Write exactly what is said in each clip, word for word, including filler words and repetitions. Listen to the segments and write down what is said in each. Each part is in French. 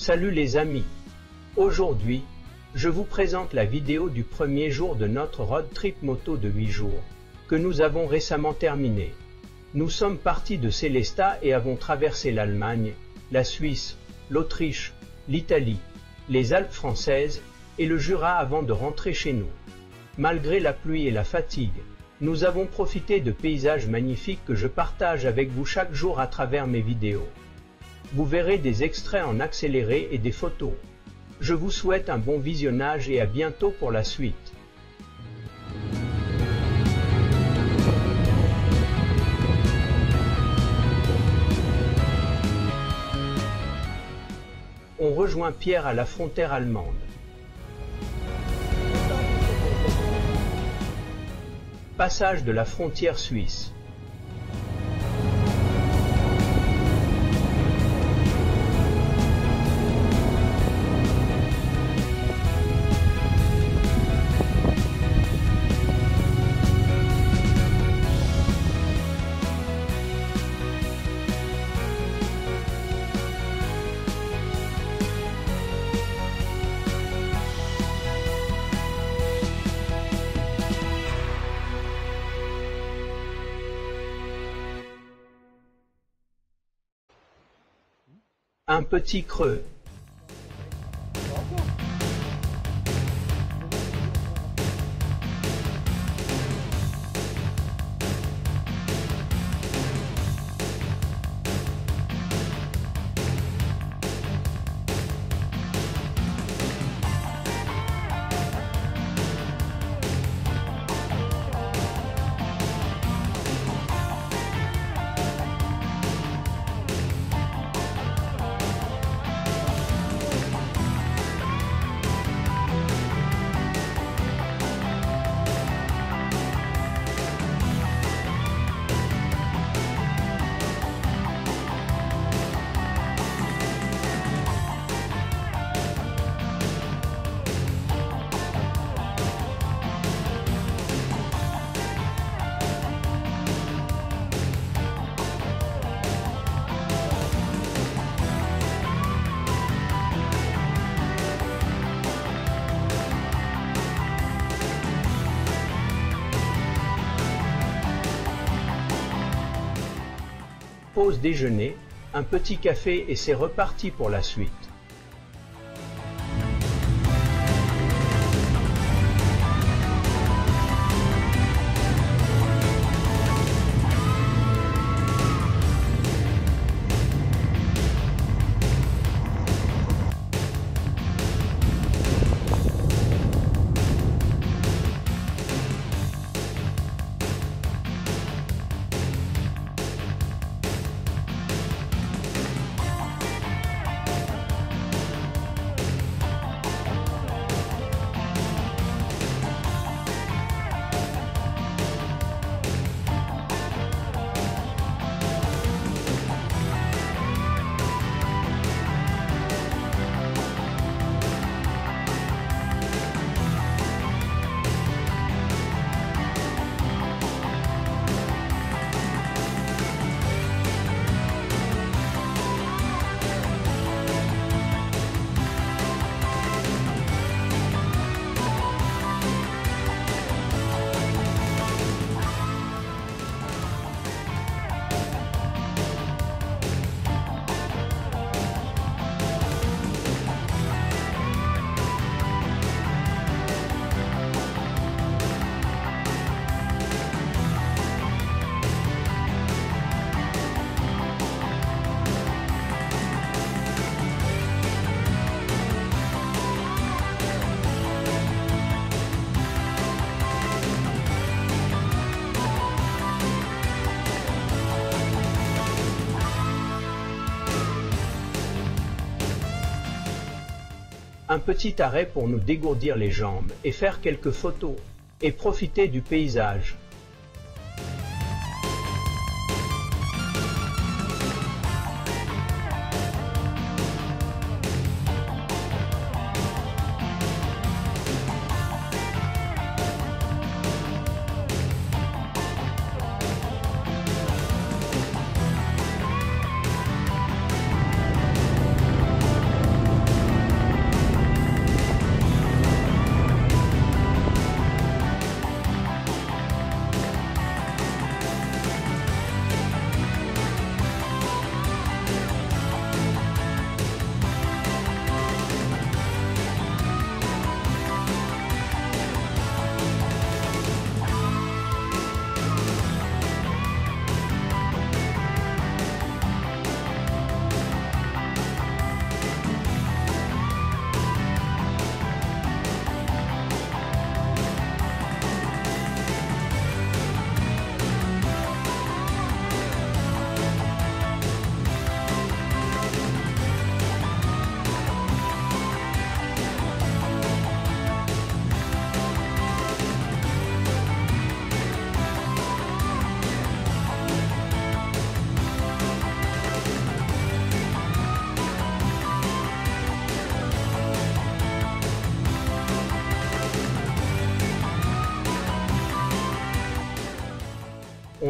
Salut les amis. Aujourd'hui, je vous présente la vidéo du premier jour de notre road trip moto de huit jours, que nous avons récemment terminé. Nous sommes partis de Sélestat et avons traversé l'Allemagne, la Suisse, l'Autriche, l'Italie, les Alpes françaises et le Jura avant de rentrer chez nous. Malgré la pluie et la fatigue, nous avons profité de paysages magnifiques que je partage avec vous chaque jour à travers mes vidéos. Vous verrez des extraits en accéléré et des photos. Je vous souhaite un bon visionnage et à bientôt pour la suite. On rejoint Pierre à la frontière allemande. Passage de la frontière suisse. Un petit creux. Pause déjeuner, un petit café et c'est reparti pour la suite. Un petit arrêt pour nous dégourdir les jambes et faire quelques photos et profiter du paysage.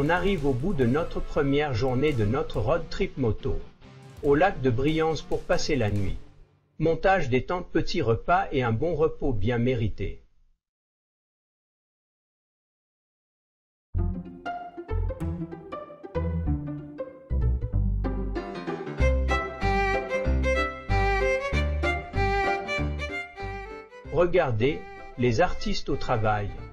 on arrive au bout de notre première journée de notre road trip moto, au lac de Brianz pour passer la nuit. Montage des tentes, petits repas et un bon repos bien mérité. Regardez, les artistes au travail.